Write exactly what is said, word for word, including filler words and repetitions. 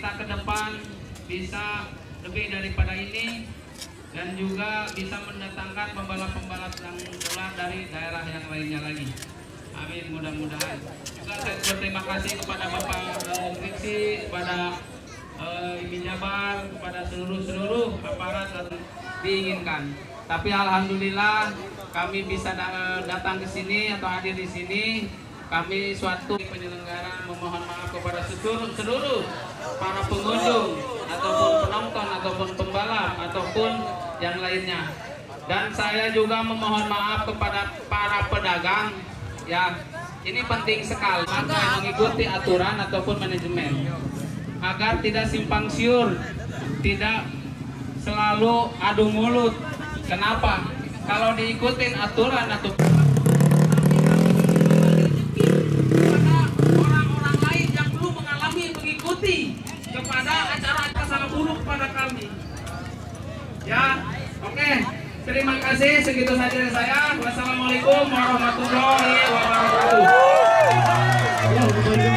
kita ke depan bisa lebih daripada ini dan juga bisa mendatangkan pembalap-pembalap yang keluar dari daerah yang lainnya lagi. Amin, mudah-mudahan. Juga saya berterima kasih kepada Bapak Triksi, kepada uh, Ibu Jabar, kepada seluruh-seluruh aparat yang diinginkan. Tapi alhamdulillah kami bisa datang ke sini atau hadir di sini. Kami suatu penyelenggara memohon maaf kepada seluruh, seluruh para pengunjung ataupun penonton ataupun pembalap ataupun yang lainnya. Dan saya juga memohon maaf kepada para pedagang. Ya, ini penting sekali agar mengikuti aturan ataupun manajemen agar tidak simpang siur, tidak selalu adu mulut. Kenapa? Kalau diikutin aturan atau orang-orang lain yang belum mengalami mengikuti kepada acara-acara salah buruk pada kami. Ya, oke. Okay. Terima kasih, segitu saja dari saya. Wassalamualaikum warahmatullahi wabarakatuh.